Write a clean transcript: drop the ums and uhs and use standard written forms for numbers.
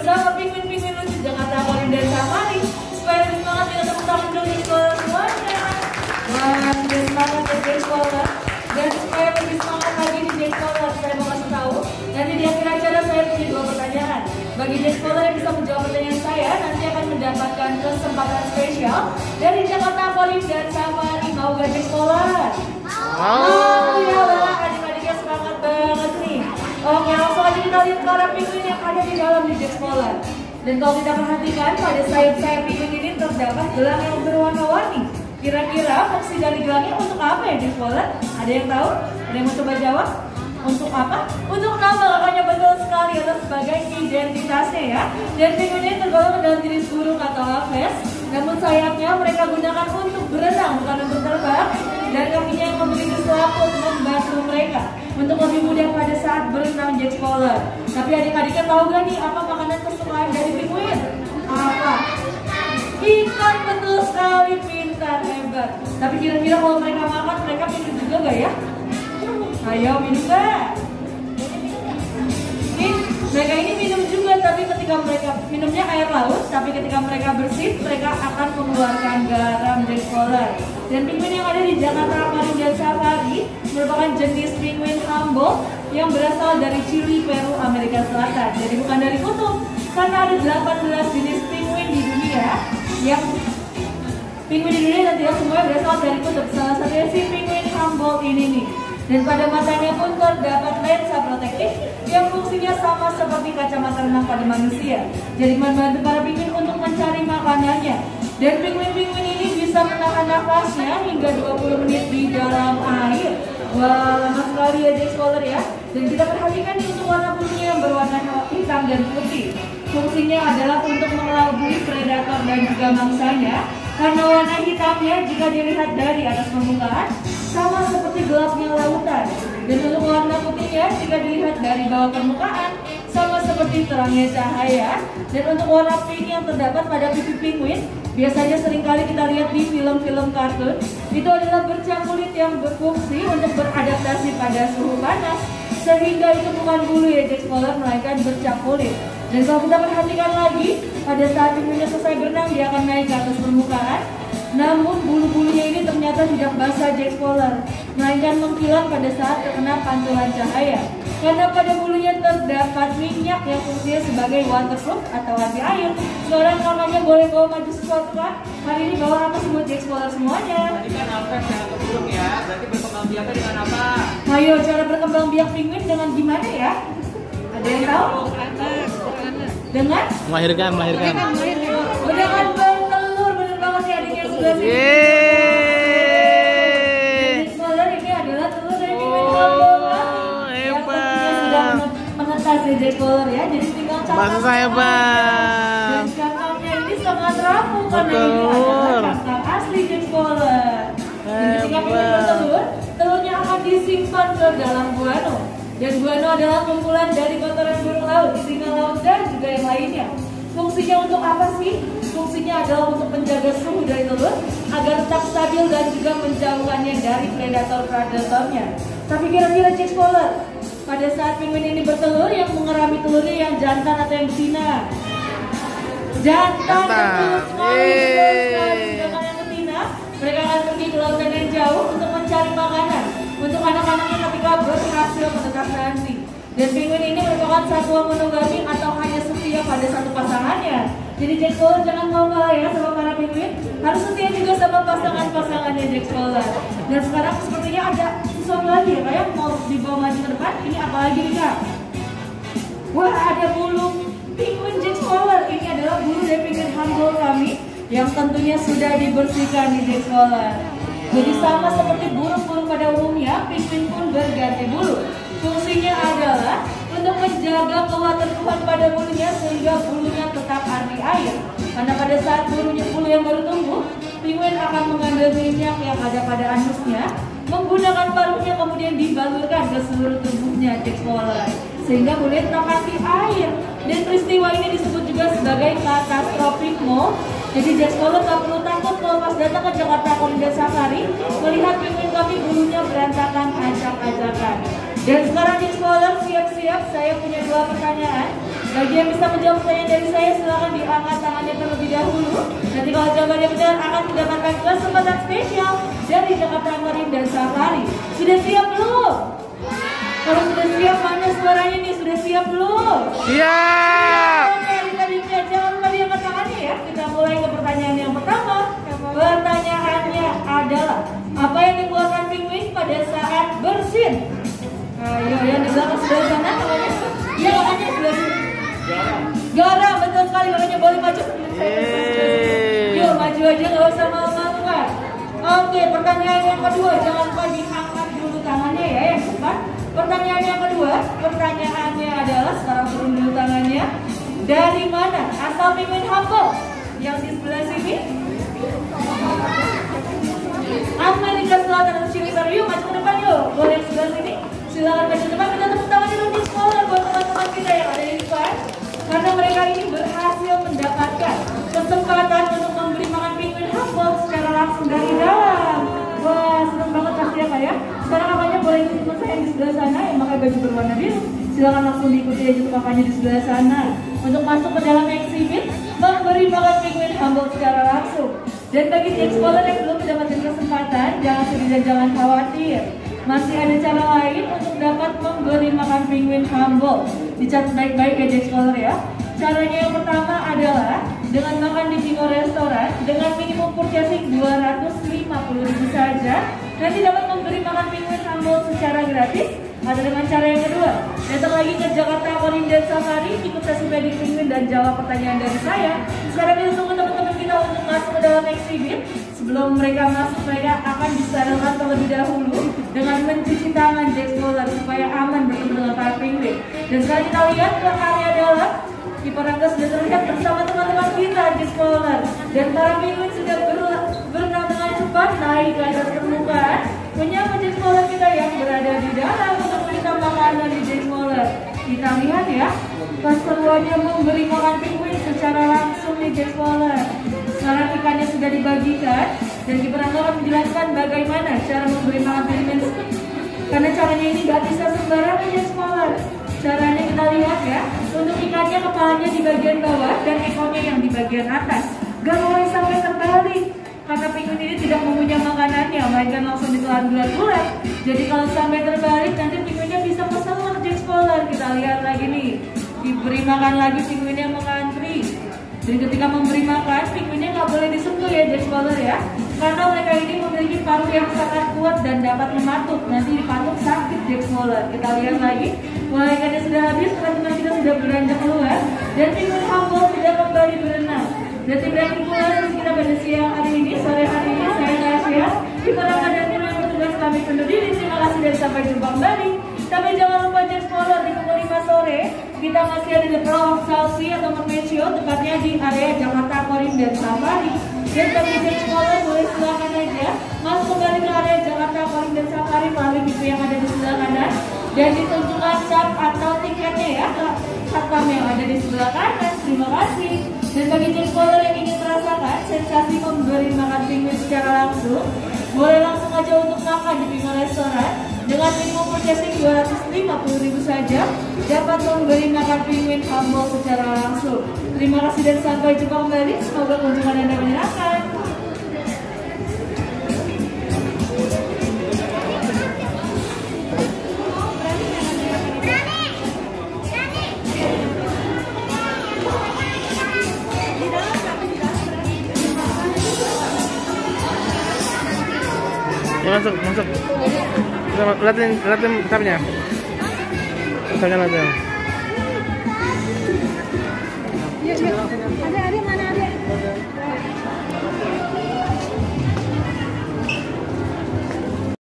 bersama penguin-penguin lucu Jakarta Aquarium dan Safari. Supaya lebih semangat dengan tepuk tangan dulu Jack Scholar semuanya. Wah, sudah semangat ya Jack Scholar. Dan supaya lebih semangat lagi di Jack Scholar, saya mau kasih tahu nanti di akhir acara saya punya 2 pertanyaan. Bagi Jack Scholar yang bisa menjawab pertanyaan saya, nanti akan mendapatkan kesempatan spesial dari Jakarta Aquarium dan Safari. Mau gak Jack Scholar? Oh ya lah, adik-adiknya semangat banget nih. Oke, langsung aja kita lihat para penguin yang ada di dalam di Jack Scholar. Dan kalau kita perhatikan, pada sayap-sayap penguin ini terdapat gelang yang berwarna-warni. Kira-kira fungsi dari gelangnya untuk apa ya Jack Scholar? Ada yang tahu? Ada yang mau coba jawab? Untuk apa? Untuk nama, makanya betul sekali atau sebagai identitasnya ya. Dan penguin ini tergolong dalam jenis burung atau aves. Namun sayapnya mereka gunakan untuk berenang, bukan untuk terbang. Dan kakinya yang memiliki selaput membantu mereka untuk lebih mudah pada saat berenang Jack Scholar. Tapi adik-adiknya tahu gak nih apa makanan kesukaan dari penguin? Apa? Ikan, betul sekali, pintar, hebat. Tapi kira-kira kalau mereka makan, mereka minum juga gak ya? Ayo minum gak? Mereka ini minum juga, tapi ketika mereka minumnya air laut, tapi ketika mereka bersin, mereka akan mengeluarkan garam Jack Scholar. Dan penguin yang ada di Jakarta Aquarium dan Safari merupakan jenis penguin Humboldt yang berasal dari Chili, Peru, Amerika Selatan. Jadi bukan dari kutub, karena ada 18 jenis penguin di dunia yang penguin di dunia dan tidak semua berasal dari kutub. Salah satunya si penguin Humboldt ini nih. Dan pada matanya pun terdapat lensa protektif yang fungsinya sama seperti kacamata renang pada manusia. Jadi membantu para penguin untuk mencari makanannya. Dan penguin-penguin ini bisa menahan nafasnya hingga 20 menit di dalam air. Wah, lama sekali ya Jack Scholar ya. Dan kita perhatikan nih untuk warna bulunya yang berwarna hitam dan putih. Fungsinya adalah untuk mengelabui predator dan juga mangsanya. Karena warna hitamnya jika dilihat dari atas permukaan sama seperti gelapnya lautan. Dan untuk warna putihnya jika dilihat dari bawah permukaan sama seperti terangnya cahaya. Dan untuk warna pink yang terdapat pada pipi penguin biasanya seringkali kita lihat di film-film kartun, itu adalah bercak kulit yang berfungsi untuk beradaptasi pada suhu panas. Sehingga itu bukan bulu ya Jack Scholar, melainkan bercak kulit. Dan kalau kita perhatikan lagi, pada saat penguinnya selesai berenang, dia akan naik ke atas permukaan. Namun bulu-bulunya ini ternyata tidak basah Jack Scholar, melainkan mengkilat pada saat terkena pantulan cahaya. Karena pada bulunya terdapat minyak yang fungsinya sebagai waterproof atau anti air. Sekarang namanya boleh bawa maju sesuatu kan? Hari ini bawa apa semua Jack Scholar semuanya? Tadi kan alves yang ke burung ya, berarti berkembang biaknya dengan apa? Ayo, cara berkembang biak penguin dengan gimana ya? Ada yang tahu? Dengan? Melahirkan. Dengan bertelur, bener banget ya adiknya sebelah sini. Jack Scholar ini adalah telur dari penguin Humboldt yang tentunya sudah menetas ya Jack Scholar ya. Jadi tinggal Maksud saya bang. Dan cangkangnya ini sangat rapuh karena ini adalah cangkang asli Jack Scholar. Dan ketika penguin bertelur, telurnya akan disimpan ke dalam guano. Dan guano adalah kumpulan dari kotoran burung laut, singa laut dan juga yang lainnya. Fungsinya untuk apa sih? Fungsinya adalah untuk menjaga suhu dari telur agar tetap stabil dan juga menjauhkannya dari predator-predatornya. Tapi kira-kira Jack Scholar, pada saat penguin ini bertelur, yang mengerami telurnya yang jantan atau yang betina? Jantan, betul sekali. Sedangkan yang betina, mereka akan pergi ke lautan yang jauh untuk mencari makanan untuk anak-anaknya ketika berhasil menetas nanti. Dan penguin ini merupakan satwa monogami atau hanya setia pada satu pasangannya. Jadi Jack Scholar jangan mau kalah ya sama para penguin, harus setia juga sama pasangan-pasangannya Jack Scholar. Dan sekarang sepertinya ada sesuatu lagi ya, kayak mau dibawa maju ke depan. Ini apa lagi nih Kak? Wah, ada bulu penguin Jack Scholar. Ini adalah bulu dari penguin Humboldt kami yang tentunya sudah dibersihkan di Jack Scholar. Jadi sama seperti burung-burung pada umumnya, penguin pun berganti bulu. Fungsinya adalah untuk menjaga kewaterproofan pada bulunya sehingga bulunya tetap anti air. Karena pada saat bulu yang baru tumbuh, penguin akan mengambil minyak yang ada pada anusnya, menggunakan paruhnya kemudian dibalurkan ke seluruh tubuhnya Jack Scholar sehingga bulunya tetap anti air. Dan peristiwa ini disebut juga sebagai catastrophic molt. Jadi Jack Scholar tak perlu takut kalau pas datang ke Jakarta Aquarium dan Safari melihat penguin kami bulunya berantakan, acak-acakan. Dan sekarang Jack Scholar siap-siap, saya punya 2 pertanyaan. Bagi yang bisa menjawab pertanyaan dari saya, silakan diangkat tangannya terlebih dahulu. Nanti kalau jawabannya benar akan mendapatkan kesempatan spesial dari Jakarta Aquarium dan Safari. Sudah siap belum? Kalau sudah siap, mana suaranya nih? Sudah siap belum? Siap. Oke, kita jangan lupa diangkat tangannya ya. Kita mulai ke pertanyaan yang pertama. Pertanyaannya adalah, apa yang dikeluarkan penguin pada saat bersin? Ayo, yang di belakang sebelah sana namanya? Iya, makanya sebelah sini. Garam, betul sekali. Makanya boleh maju. Yuk, maju aja, nggak usah malu-malu kan. Oke, pertanyaan yang kedua. Jangan lupa diangkat dulu tangannya ya, yang depan. Pertanyaan yang kedua, pertanyaannya adalah, sekarang turun dulu tangannya. Dari mana asal penguin Humboldt? Yang di sebelah sini? Amerika Selatan atau Chili Peru. Yuk, maju ke depan yuk. Boleh sebelah sini. Silakan maju ke depan. Kita tepuk tangan dulu di sekolah buat teman-teman kita yang ada di depan. Karena mereka ini berhasil mendapatkan kesempatan untuk memberi makan penguin Humboldt secara langsung dari dalam. Wah, senang banget pasti ya Kak ya. Sekarang kakaknya boleh ikut teman saya yang di sebelah sana yang pakai baju berwarna biru. Silakan langsung diikuti aja tuh kakaknya di sebelah sana untuk masuk ke dalam exhibit memberi makan penguin Humboldt secara langsung. Dan bagi Explorer yang belum mendapatkan kesempatan, jangan sedih dan jangan khawatir. Masih ada cara lain untuk dapat memberi makan penguin Humboldt. Dicatat baik-baik ya Explorer ya. Caranya yang pertama adalah dengan makan di Bingo Restoran dengan minimum purchasing 250.000 saja, nanti dapat memberi makan penguin Humboldt secara gratis. Ada dengan cara yang kedua, datang lagi ke Jakarta Aquarium dan Safari, ikut sesi medik penguin dan jawab pertanyaan dari saya. Sekarang kita tunggu teman-teman kita untuk masuk ke dalam exhibit. Sebelum mereka masuk, mereka akan disterilkan terlebih dahulu dengan mencuci tangan di Explorer supaya aman bertemu dengan para penguin. Dan sekarang kita lihat ke area dalam. Kiper Rangga sudah terlihat bersama teman-teman kita di Explorer. Dan para penguin sudah berenang dengan cepat naik ke atas permukaan, menyambut Explorer kita yang berada di dalam untuk meminta makanan di Explorer. Kita lihat ya, pas keduanya memberi makan penguin secara langsung di Explorer. Sekarang ikannya sudah dibagikan dan Kiper Rangga akan menjelaskan bagaimana cara memberi makan penguin. Karena caranya ini gak bisa sembarangan di Explorer. Caranya kita lihat ya, untuk ikannya kepalanya di bagian bawah dan ekornya yang di bagian atas. Gak boleh sampai terbalik. Karena penguin ini tidak mempunyai makanannya, melainkan langsung ditelan bulat-bulat. Jadi kalau sampai terbalik, nanti penguinnya bisa pesan di Explorer. Kita lihat lagi nih, diberi makan lagi, penguinnya mengantri. Dan ketika memberi makan, penguinnya nggak boleh disentuh ya di Explorer ya. Karena mereka ini memiliki paruh yang sangat kuat dan dapat mematuk. Nanti dipatuk sakit di Explorer. Kita lihat lagi, wah ikannya sudah habis, teman-teman kita sudah beranjak keluar. Dan penguin Humboldt sudah kembali berenang. Dan berakhir pula kita pada siang hari ini, sore hari ini saya Tasya, Kiper Rangga dan tim yang bertugas kami undur diri. Terima kasih dan sampai jumpa kembali. Tapi jangan lupa Explorer di pukul 5 sore kita masih ada The Pro of South Sea atau Mermaid Show, tepatnya di area Jakarta Aquarium dan Safari. Dan bagi Explorer boleh silakan aja masuk kembali ke area Jakarta Aquarium dan Safari melalui pintu yang ada di sebelah kanan dan ditunjukkan cap atau tiketnya ya ke satpam yang ada di sebelah kanan. Terima kasih. Dan bagi Explorer yang ingin merasakan sensasi memberi makan penguin secara langsung, boleh langsung aja untuk makan di Bingo Restoran dengan minimum purchasing 250.000 saja, dapat memberi makan penguin Humboldt secara langsung. Terima kasih dan sampai jumpa kembali. Semoga kunjungan Anda menyenangkan. Ya, masuk. Lihatin tapnya. Misalkan aja.